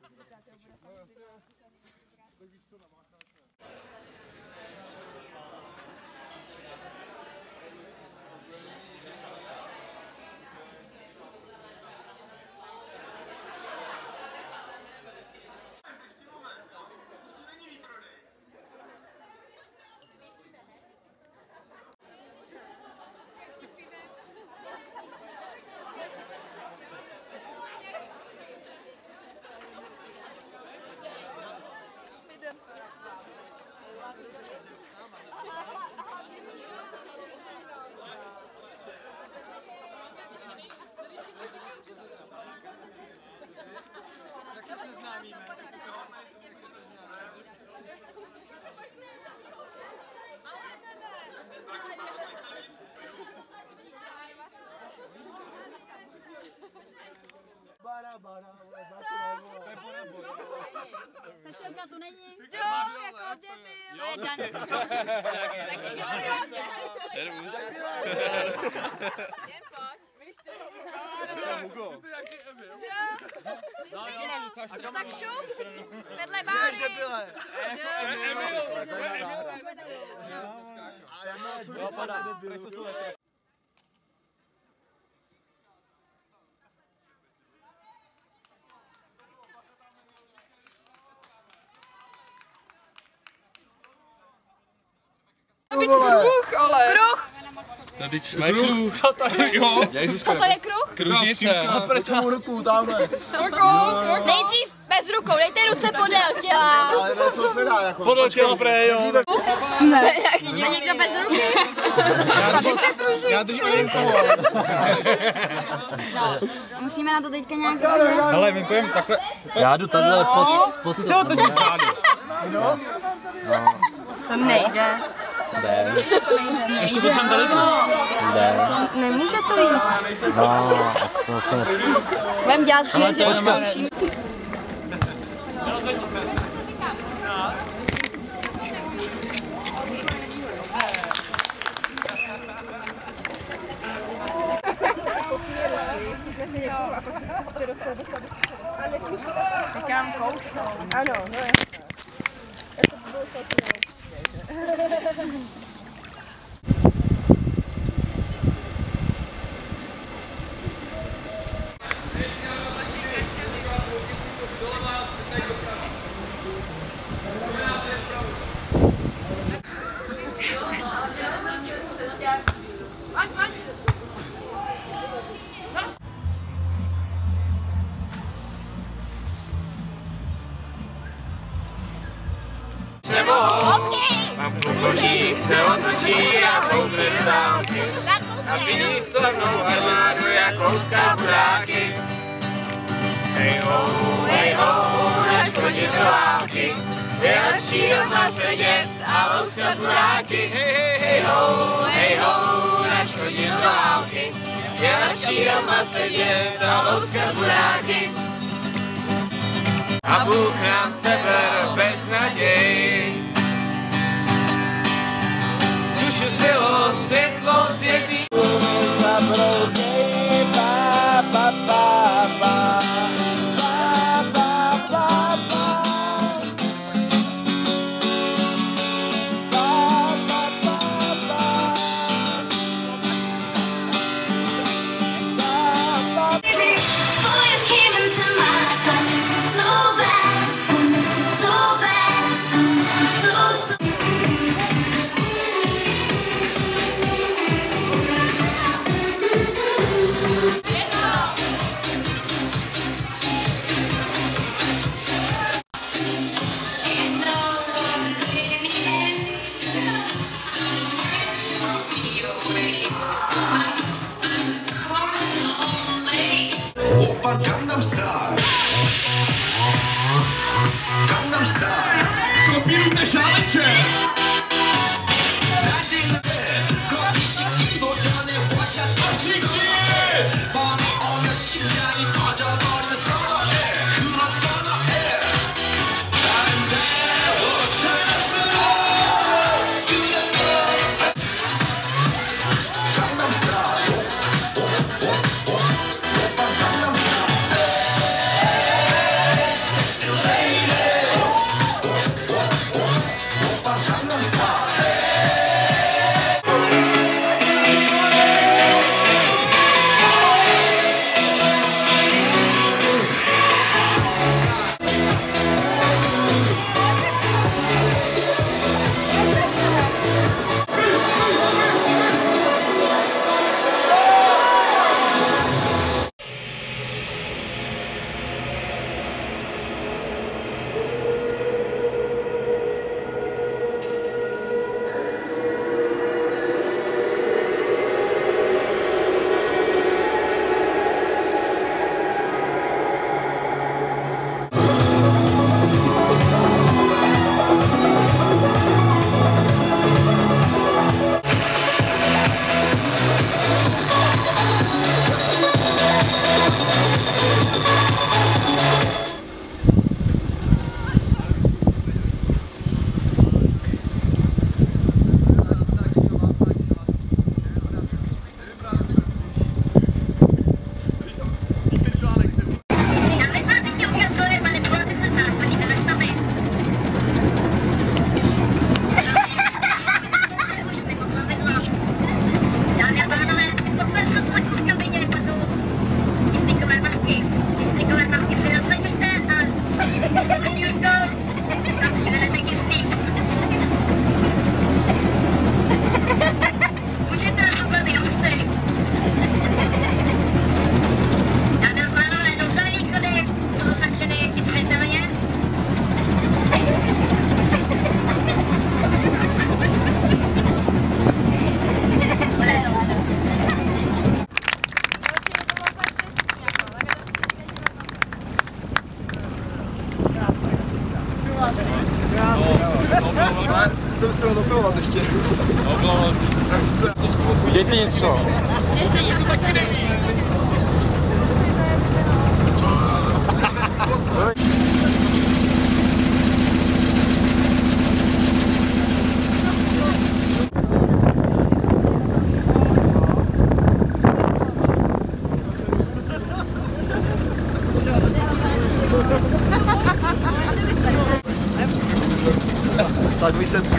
Tak se seznámíme. Cecilka tu není? Jo, jako debil. To je Dan. Servus. Jen pojď. No tak šup. Vedle Báry. Kruh, ale. Kruh. No teď jsme kruh. Co to je? Jo. Co to je kruh? Kružnice. Na presovou ruku, tamhle. Nejdřív bez rukou, dejte ruce podél těla. Ale to se dá jako. Podle těla prej, jo. Ne. Jsme někdo bez ruky? Tady se druží. Já držím jen koho. No, musíme na to teďka nějak Hele, my půjdeme takhle. Já jdu takhle pod Zkus ho točit zádu. To nejde. Jde. Ještě potřebujeme tady tu. Jde. Nemůže to jít. No, to se... budeme dělat chvíli, že to zkoušíme. Říkám koušnou. Ano, no jasně. Mám pochodí, se otočí a koukne do dálky. A vidí slavnou armádu, jak louská buráky. Hej ho, než chodit do války. Je lepší doma sedět a louskat buráky. Hej ho, než chodit do války. Je lepší doma sedět a louskat buráky. A Bůh nám seber bez naději. Už zbylo světlo z jedný. Oppa Gangnam Style. Gangnam Style. Kopírujte žáleče. Dejte něco. Tak vy se...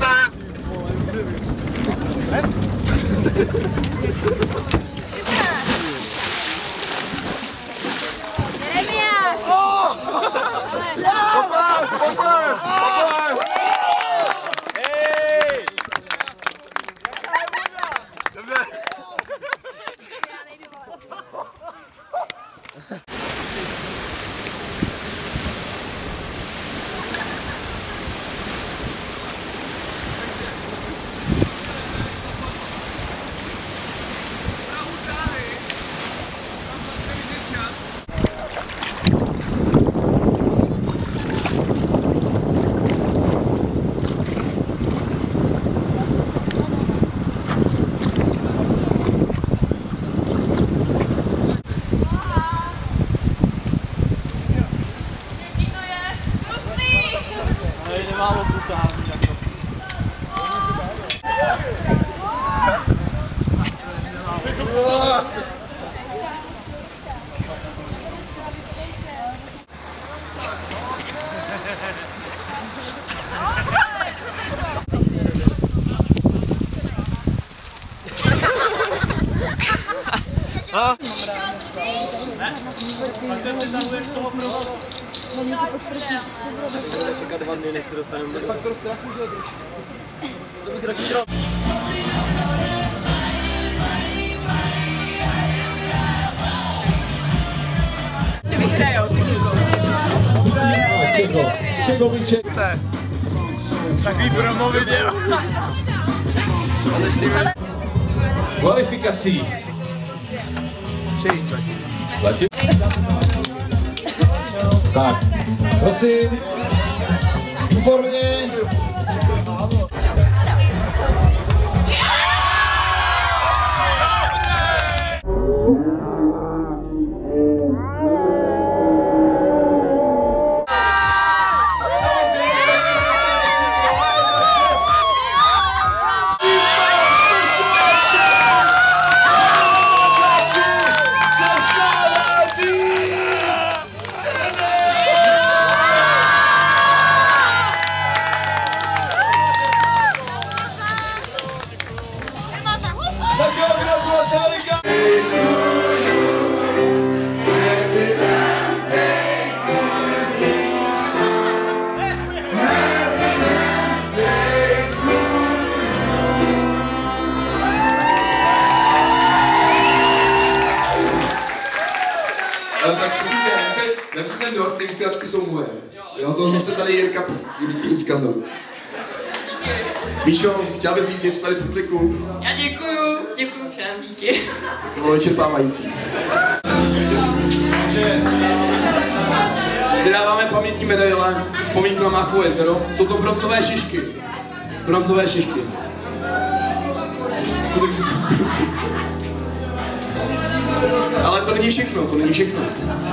Takový promo video. Kvalifikací. 3. Tak, prosím. Výborně. Tak prosím tě, nevím si ten dort, ty vysílačky jsou moje. Jo, to zase tady Jirka tím zkazil. Míšo, chtěl bys říct, jestli tady publiku? Já děkuju všem, díky. To bylo vyčerpávající. Předáváme pamětní medaile, vzpomínku na Máchovo jezero. Jsou to bronzové šišky. Bronzové šišky. Skutečně jsou bronzové. Ale to není všechno, to není všechno.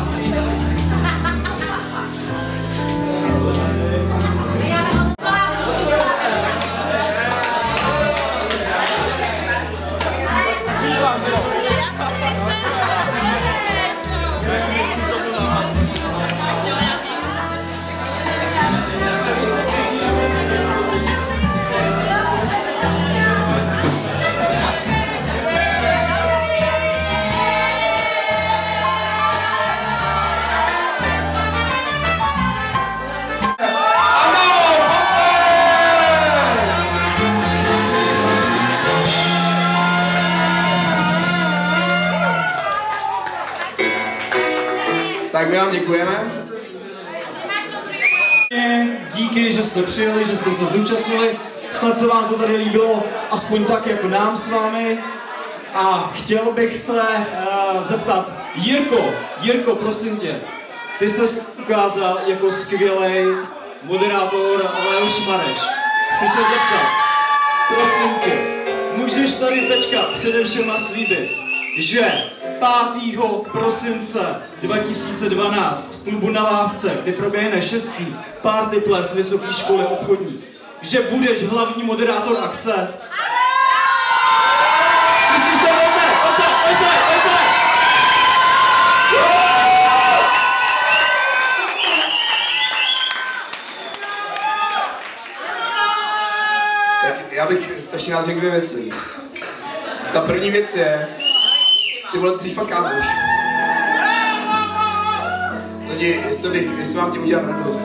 Tak my vám děkujeme. Díky, že jste přijeli, že jste se zúčastnili. Snad se vám to tady líbilo aspoň tak, jako nám s vámi. A chtěl bych se zeptat, Jirko, prosím tě, ty ses ukázal jako skvělý moderátor Leoš Mareš. Chci se zeptat, prosím tě, můžeš tady teďka především slíbit, že 5. prosince 2012 v klubu Na Lávce, kde proběhne 6. party ples Vysoké školy obchodní, že budeš hlavní moderátor akce? Slyšíš to? Pojďte! Tak já bych strašně rád řekl 2 věci. Ta první věc je, ty vole, ty jsi fakt kámoš. Lidi, jestli vám tím udělám radost.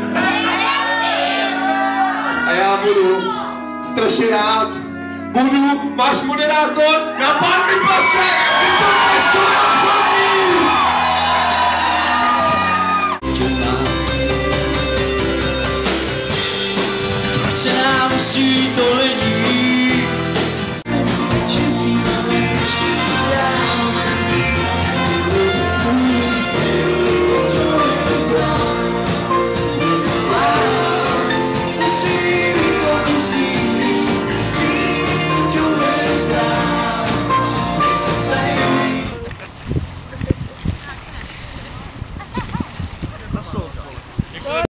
A já budu strašně rád. Budu váš moderátor na party plese Vysoké školy obchodní! Že nám musí to lidí Slyší